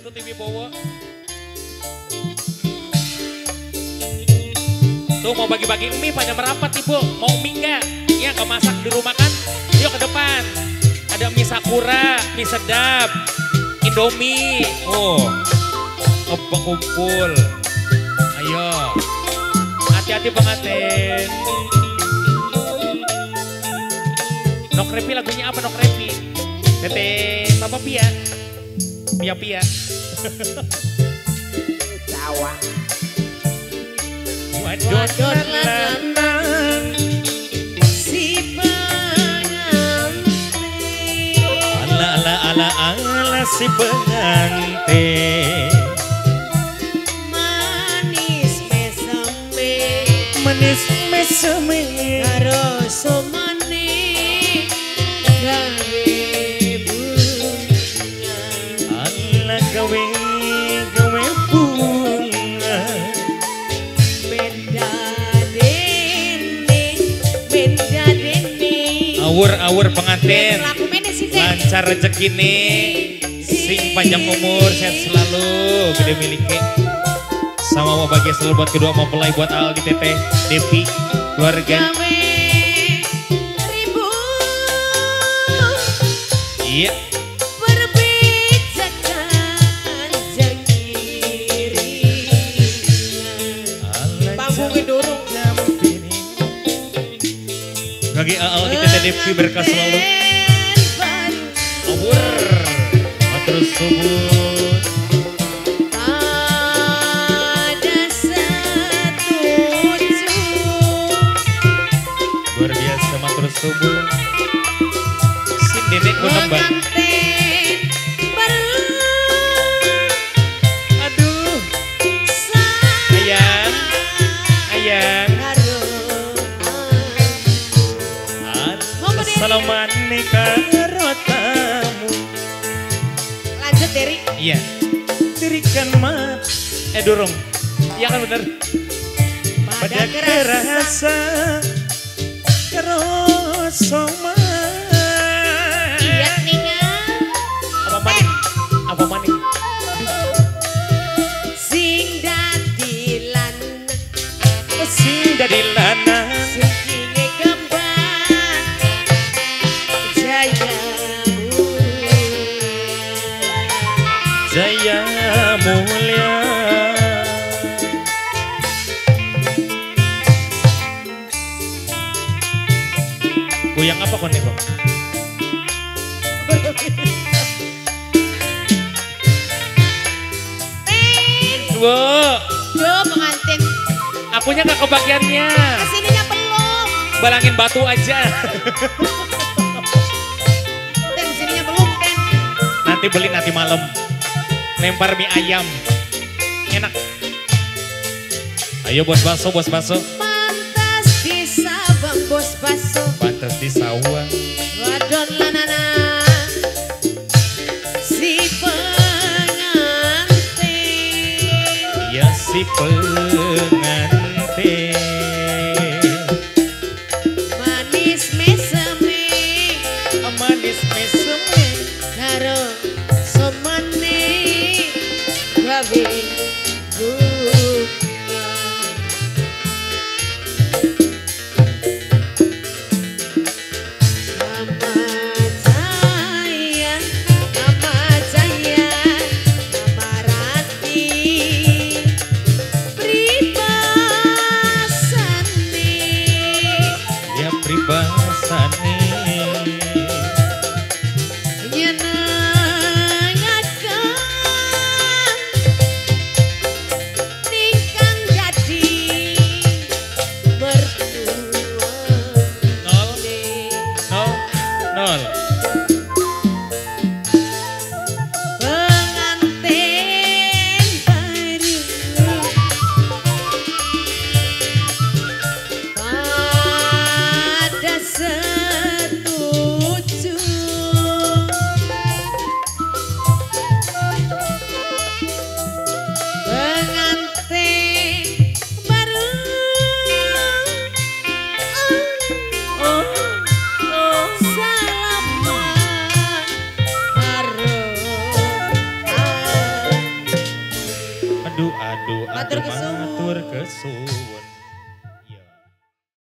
Wisnu TV Bowo. Tuh mau bagi-bagi mie pada merapat ibu. Mau mie enggak? Ya nggak masak di rumah kan? Yuk ke depan. Ada mie Sakura, mie sedap, Indomie. Oh, kumpul. Ayo, hati-hati pengantin. Nok Repi lagunya apa Nok Repi? Tete Papa Pia. Pia. Jawa. Wadon lanang Si pengantin. Ala si pengantin. Manis meseme. Manis meseme. Karo somane gawe bunga. Ala gawe bunga. Beda dene. Awur pengantin. Laku mene sih Dek. Lancar rezeki nih. Sing panjang umur, sehat selalu, gede miliki. Sama mau bahagia selalu buat kedua mempelai, buat Aldi, Teteh, Devi, keluarga. Gawe ribu. Iya. Berbijakan jangiringan. Panggungnya dorong. Bagi Aldi, Teteh, Devi berkah selalu. Awur, terus subuh. Ada setuju. Luar biasa, matur subuh. Si Dedek Gunembang. Pengantin baru. Aduh, ayang. Assalamualaikum karo Lanjut Deri. iya, dirikan dorong. Iya kan bener. Pada kerasa kerosoma. Iya ningan. Apa maning? Sing dadi lana. Sing dadi lana. Sing kembang. Jaya mulia. Goyang apa kon nih, Wow. Yo pengantin. Akunya gak kebagiannya. Kesininya belum. Balangin batu aja. Ten kesininya belum Ten. Nanti beli nanti malam. Lempar mie ayam. Enak. Ayo bos baso. Pantas di Sabang bos baso. Pantas di sawah. Wadon lanana. Si pengantin. Iya si pengantin. Manis meseme. Manis meseme. Karo somane gawe bunga. Nama Jaya, nama Rati, pribasane. Ya pribasane. aduh, Matur kesuwun. matur kesuwun.